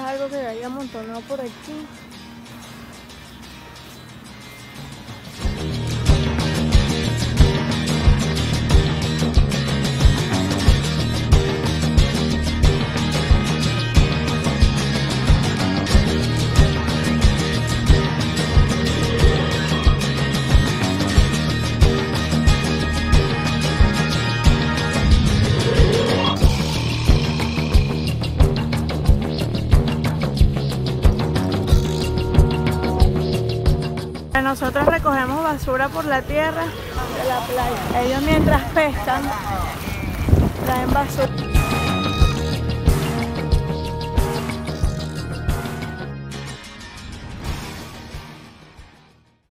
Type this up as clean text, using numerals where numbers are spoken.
algo que haya amontonado por aquí. Nosotros recogemos basura por la tierra de la playa. Ellos mientras pescan traen basura.